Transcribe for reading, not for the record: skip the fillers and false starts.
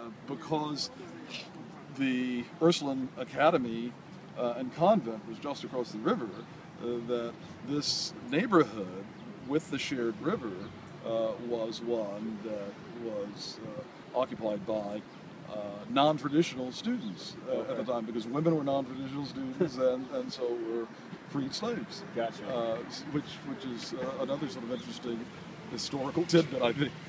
because the Ursuline Academy and convent was just across the river, that this neighborhood with the shared river was one that was occupied by non-traditional students at the time, because women were non-traditional students and so were freed slaves. Gotcha. Which is another sort of interesting historical tidbit, I think.